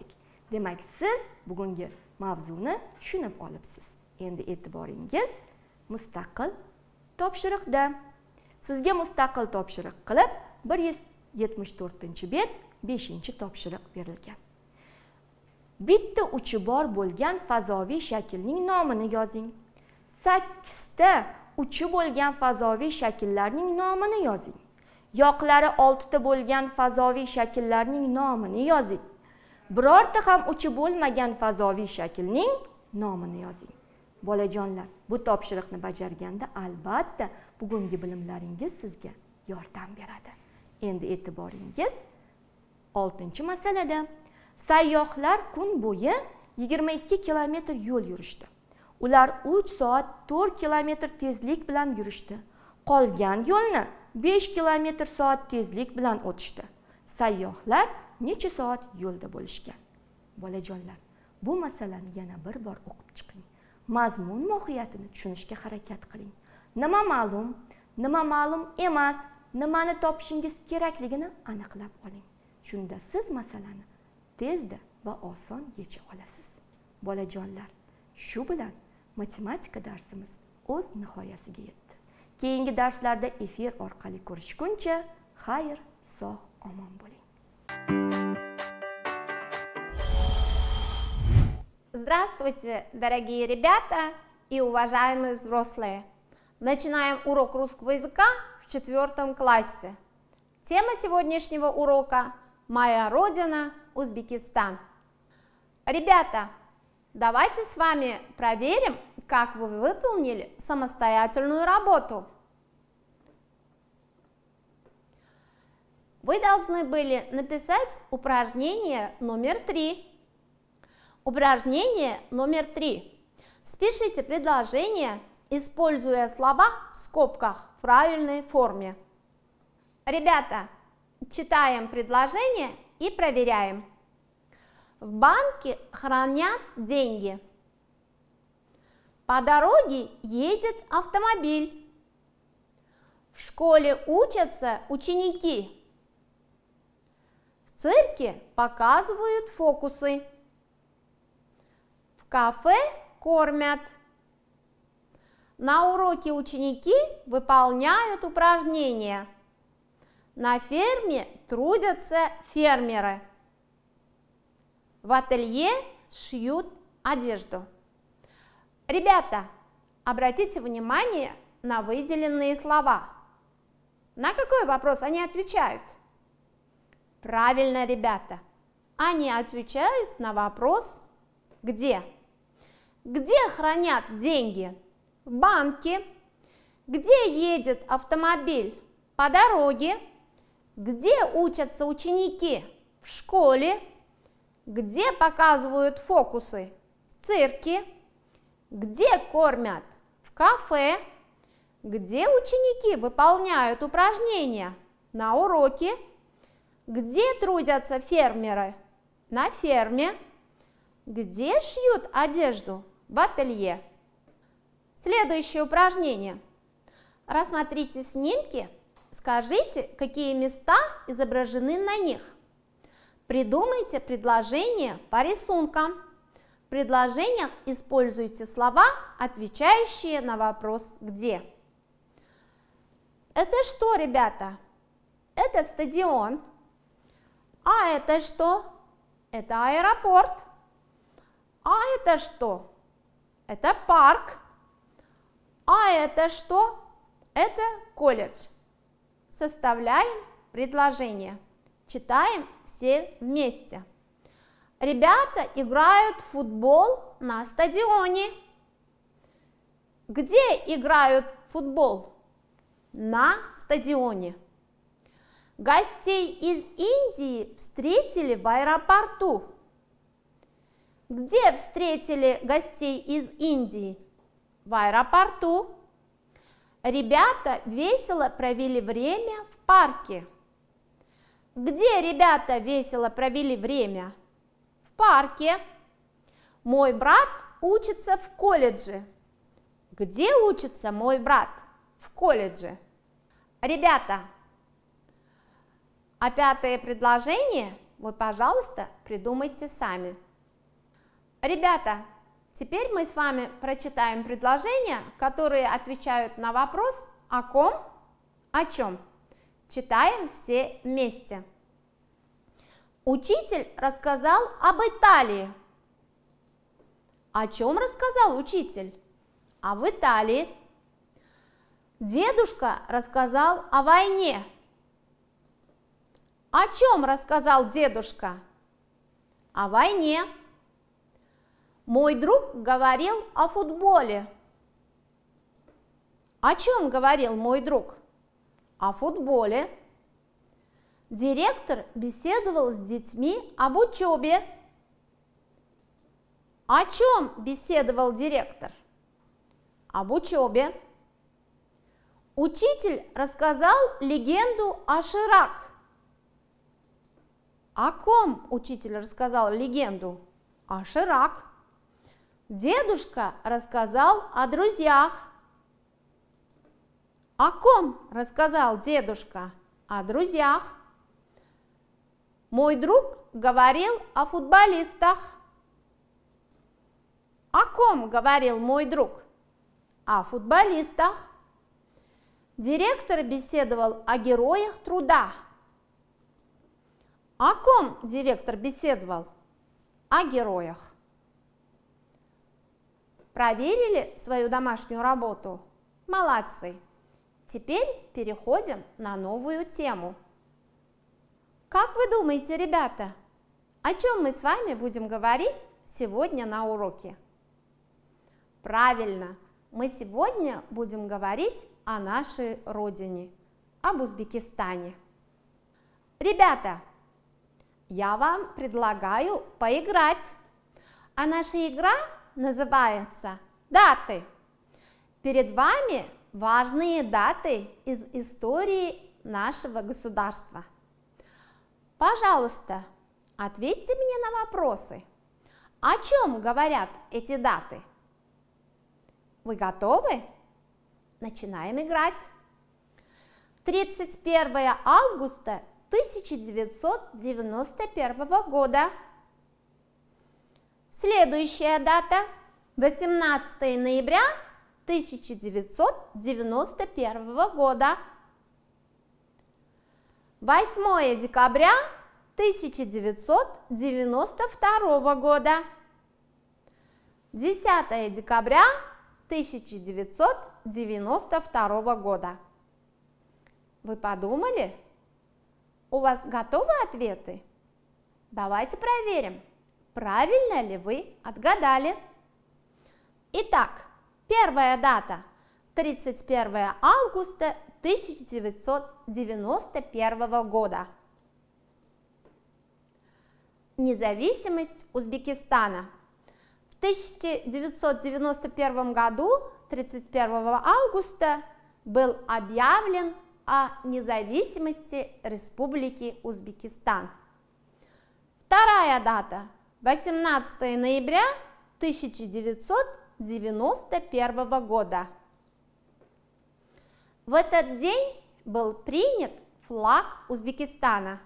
Demak, siz bugungi mavzuni tushunib olibsiz. Endi e'tiboringiz mustaqil topshiriqda. Sizga mustaqil topshiriq qilib bir yuz yetmish to'rtinchi bet beshinchi topshiriq berilgan. Bitta uchi bor bo'lgan fazoviy shaklning nomini yozing. sakkizta uchi bo'lgan fazoviy shakllarning nomini yozing. Yoqlari oltita bo'lgan fazoviy shakllarning nomini yozing. Birorta ham uchi bo'lmagan fazoviy shaklning nomini yozing. Bolajonlar, bu topshiriqni bajarganda albatta bugungi bilimlaringiz sizga yordam beradi. Endi e'tiboringiz oltinchi masalada. Sayyohlar kun bo'yi yigirma ikki kilometr yo'l yurishdi. Ular uch soat to'rt kilometr tezlik bilan yurishdi. Qolgan yo'lni besh kilometr soat tezlik bilan o'tishdi. Sayyohlar necha soat yo'lda bo'lishgan? Bolajonlar, bu masalani yana bir bor o'qib chiqing. Mazmun mohiyatini tushunishga harakat qiling. Nima ma'lum, nima ma'lum emas, nimani topishingiz kerakligini aniqlab oling. Shunda siz masalani tezda va oson yecha olasiz. Bolajonlar, shu bilan matematika darsimiz o'z nihoyasiga yetdi. Keyingi darslarda efir orqali ko'rishguncha, xayr, sog', omon bo'ling. Здравствуйте, дорогие ребята и уважаемые взрослые! Начинаем урок русского языка в четвертом классе. Тема сегодняшнего урока – «Моя родина, Узбекистан». Ребята, давайте с вами проверим, как вы выполнили самостоятельную работу. Вы должны были написать упражнение номер три. Упражнение номер три. Спишите предложение, используя слова в скобках в правильной форме. Ребята, читаем предложение и проверяем. В банке хранят деньги. По дороге едет автомобиль. В школе учатся ученики. В цирке показывают фокусы. В кафе кормят. На уроке ученики выполняют упражнения. На ферме трудятся фермеры. В ателье шьют одежду. Ребята, обратите внимание на выделенные слова. На какой вопрос они отвечают? Правильно, ребята. Они отвечают на вопрос «Где?». Где хранят деньги? В банке. Где едет автомобиль? По дороге. Где учатся ученики? В школе. Где показывают фокусы? В цирке. Где кормят? В кафе. Где ученики выполняют упражнения? На уроке. Где трудятся фермеры? На ферме. Где шьют одежду? В ателье. Следующее упражнение. Рассмотрите снимки, скажите, какие места изображены на них. Придумайте предложение по рисункам. В предложениях используйте слова, отвечающие на вопрос «Где?». Это что, ребята? Это стадион. А это что? Это аэропорт. А это что? Это парк. А это что? Это колледж. Составляем предложение. Читаем все вместе. Ребята играют в футбол на стадионе. Где играют в футбол? На стадионе. Гостей из Индии встретили в аэропорту. Где встретили гостей из Индии? В аэропорту. Ребята весело провели время в парке. Где ребята весело провели время? В парке. Мой брат учится в колледже. Где учится мой брат? В колледже. Ребята, а пятое предложение вы, пожалуйста, придумайте сами. Ребята, теперь мы с вами прочитаем предложения, которые отвечают на вопрос «о ком?», «о чем?». Читаем все вместе. Учитель рассказал об Италии. О чем рассказал учитель? Об Италии. Дедушка рассказал о войне. О чем рассказал дедушка? О войне. Мой друг говорил о футболе. О чем говорил мой друг? О футболе. Директор беседовал с детьми об учебе. О чем беседовал директор? Об учебе. Учитель рассказал легенду о Ширак. О ком учитель рассказал легенду? О Ширак. Дедушка рассказал о друзьях. О ком рассказал дедушка? О друзьях. Мой друг говорил о футболистах. О ком говорил мой друг? О футболистах. Директор беседовал о героях труда. О ком директор беседовал? О героях. Проверили свою домашнюю работу? Молодцы! Теперь переходим на новую тему. Как вы думаете, ребята, о чем мы с вами будем говорить сегодня на уроке? Правильно, мы сегодня будем говорить о нашей родине, об Узбекистане. Ребята, я вам предлагаю поиграть, а наша игра называется «Даты». Перед вами важные даты из истории нашего государства. Пожалуйста, ответьте мне на вопросы. О чем говорят эти даты? Вы готовы? Начинаем играть. тридцать первое августа тысяча девятьсот девяносто первого года. Следующая дата – восемнадцатое ноября тысяча девятьсот девяносто первого года. восьмое декабря тысяча девятьсот девяносто второго года. десятое декабря тысяча девятьсот девяносто второго года. Вы подумали? У вас готовы ответы? Давайте проверим, правильно ли вы отгадали. Итак, первая дата – тридцать первое августа тысяча девятьсот девяносто первого года. Независимость Узбекистана. В тысяча девятьсот девяносто первом году, тридцать первого августа, был объявлен о независимости Республики Узбекистан. Вторая дата – восемнадцатое ноября тысяча девятьсот девяносто первого года. В этот день был принят флаг Узбекистана.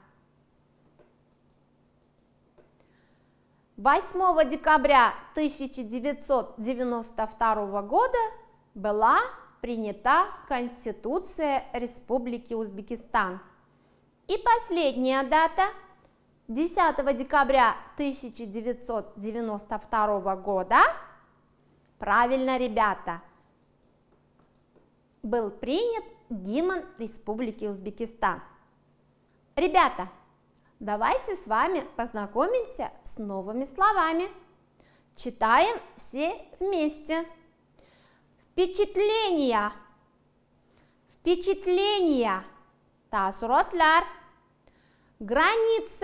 восьмого декабря тысяча девятьсот девяносто второго года была принята Конституция Республики Узбекистан. И последняя дата – десятого декабря тысяча девятьсот девяносто второго года, правильно, ребята, был принят гимн Республики Узбекистан. Ребята, давайте с вами познакомимся с новыми словами. Читаем все вместе. Впечатления. Впечатления. Таасуратлар. Граница.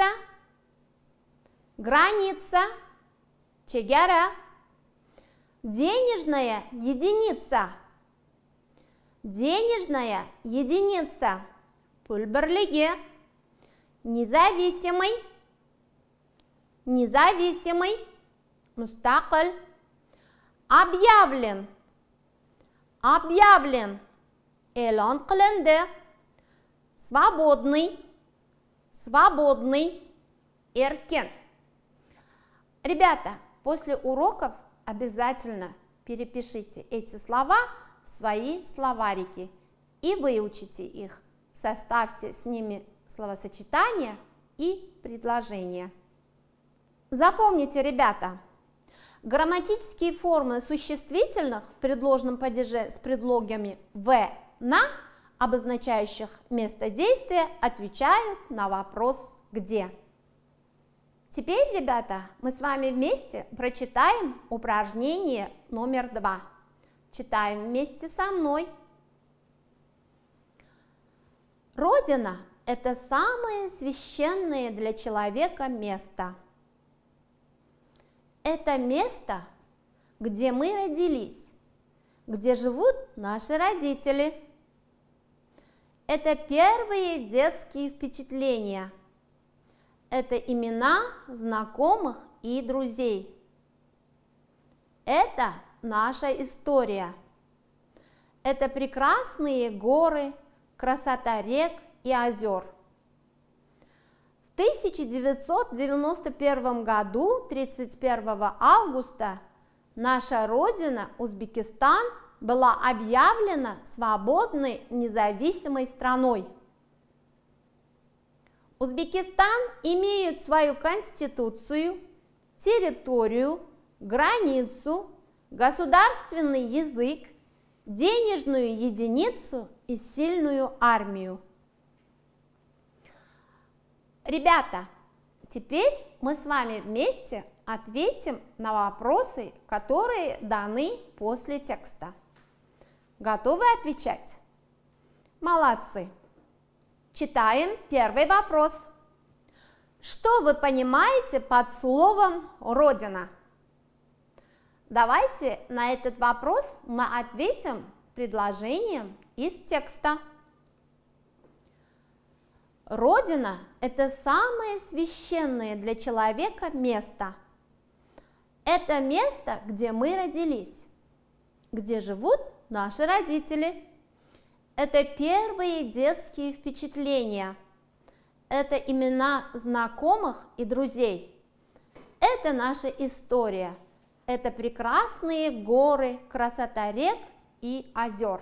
Граница. Чегара. Денежная единица. Денежная единица. Пульберлиге. Независимый. Независимый. Мустакаль. Объявлен. Объявлен. Элон кылынды. Свободный. Свободный. Эркен. Ребята, после уроков обязательно перепишите эти слова в свои словарики и выучите их. Составьте с ними словосочетания и предложения. Запомните, ребята, грамматические формы существительных в предложном падеже с предлогами «в», «на», обозначающих место действия, отвечают на вопрос «где». Теперь, ребята, мы с вами вместе прочитаем упражнение номер два. Читаем вместе со мной. Родина – это самое священное для человека место. Это место, где мы родились, где живут наши родители. Это первые детские впечатления. Это имена знакомых и друзей. Это наша история. Это прекрасные горы, красота рек и озер. В тысяча девятьсот девяносто первом году, тридцать первого августа, наша родина, Узбекистан, была объявлена свободной независимой страной. Узбекистан имеет свою конституцию, территорию, границу, государственный язык, денежную единицу и сильную армию. Ребята, теперь мы с вами вместе ответим на вопросы, которые даны после текста. Готовы отвечать? Молодцы! Читаем первый вопрос. Что вы понимаете под словом «родина»? Давайте на этот вопрос мы ответим предложением из текста. Родина – это самое священное для человека место. Это место, где мы родились, где живут наши родители. Это первые детские впечатления. Это имена знакомых и друзей. Это наша история. Это прекрасные горы, красота рек и озер.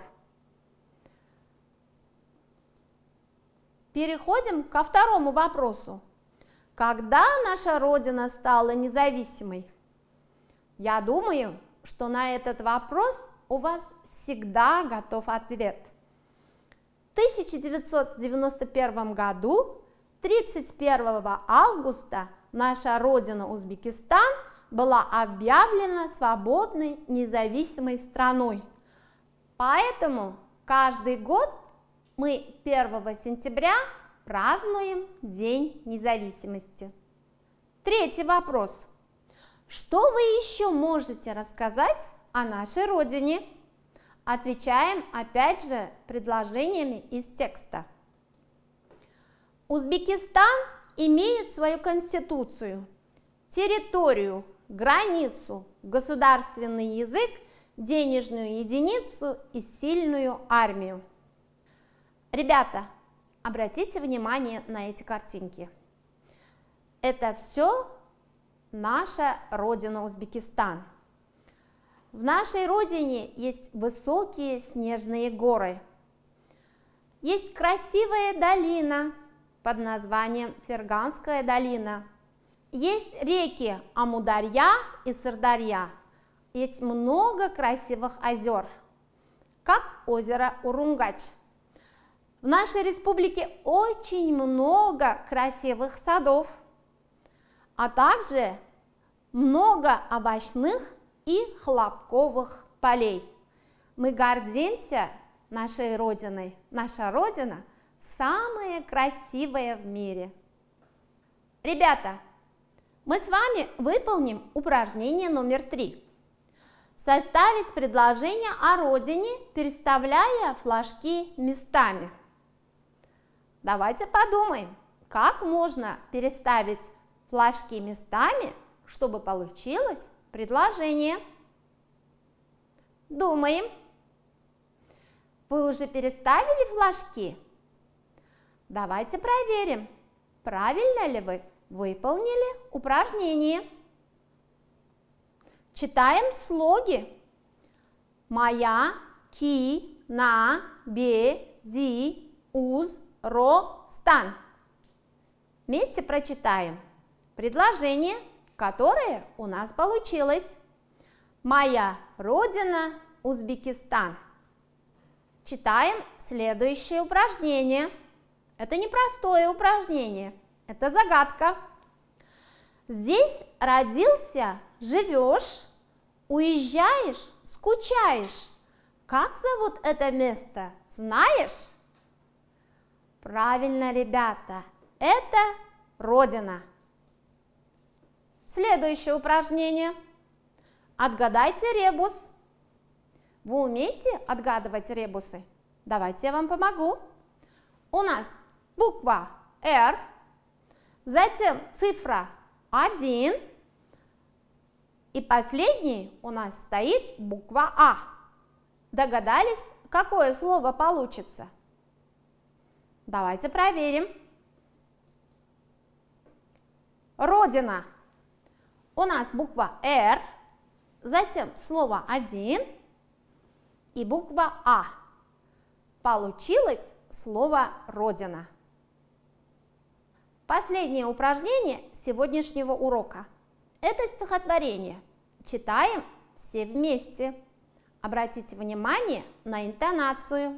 Переходим ко второму вопросу. Когда наша Родина стала независимой? Я думаю, что на этот вопрос у вас всегда готов ответ. В тысяча девятьсот девяносто первом году, тридцать первого августа, наша Родина Узбекистан была объявлена свободной независимой страной. Поэтому каждый год мы первого сентября празднуем День независимости. Третий вопрос. Что вы еще можете рассказать о нашей Родине? Отвечаем опять же предложениями из текста. Узбекистан имеет свою конституцию, территорию, границу, государственный язык, денежную единицу и сильную армию. Ребята, обратите внимание на эти картинки. Это все наша Родина Узбекистан. В нашей Родине есть высокие снежные горы. Есть красивая долина под названием Ферганская долина. Есть реки Амударья и Сырдарья. Есть много красивых озер, как озеро Урумгач. В нашей республике очень много красивых садов, а также много овощных и хлопковых полей. Мы гордимся нашей Родиной. Наша Родина самая красивая в мире. Ребята, мы с вами выполним упражнение номер три. Составить предложение о родине, переставляя флажки местами. Давайте подумаем, как можно переставить флажки местами, чтобы получилось предложение. Думаем. Вы уже переставили флажки? Давайте проверим, правильно ли вы выполнили упражнение. Читаем слоги. Моя, ки, на, бе, ди, уз, ро, стан. Вместе прочитаем предложение, которое у нас получилось. Моя родина – Узбекистан. Читаем следующее упражнение. Это непростое упражнение, это загадка. Здесь родился, живешь, уезжаешь, скучаешь. Как зовут это место, знаешь? Правильно, ребята, это родина. Следующее упражнение. Отгадайте ребус. Вы умеете отгадывать ребусы? Давайте я вам помогу. У нас буква R, затем цифра один, и последней у нас стоит буква А. Догадались, какое слово получится? Давайте проверим. Родина. У нас буква R, затем слово один и буква А. Получилось слово родина. Последнее упражнение сегодняшнего урока. Это стихотворение. Читаем все вместе. Обратите внимание на интонацию.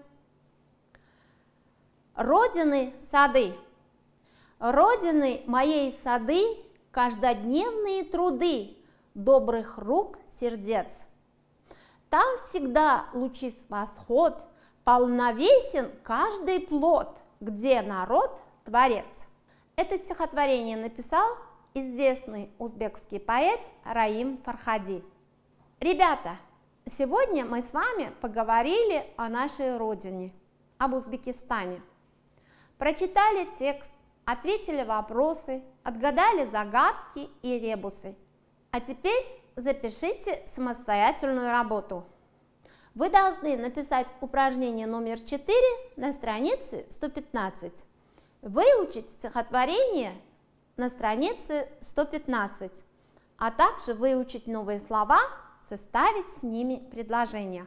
Родины сады, родины моей сады, каждодневные труды добрых рук сердец. Там всегда лучист восход, полновесен каждый плод, где народ творец. Это стихотворение написал известный узбекский поэт Раим Фархади. Ребята, сегодня мы с вами поговорили о нашей родине, об Узбекистане. Прочитали текст, ответили вопросы, отгадали загадки и ребусы. А теперь запишите самостоятельную работу. Вы должны написать упражнение номер четыре на странице сто пятнадцать. Выучить стихотворение на странице сто пятнадцать, а также выучить новые слова, составить с ними предложения.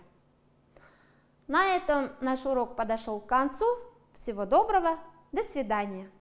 На этом наш урок подошел к концу. Всего доброго, до свидания.